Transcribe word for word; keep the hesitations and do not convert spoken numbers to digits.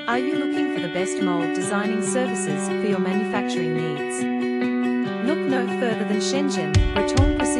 Are you looking for the best mold designing services for your manufacturing needs? Look no further than Shenzhen, Breton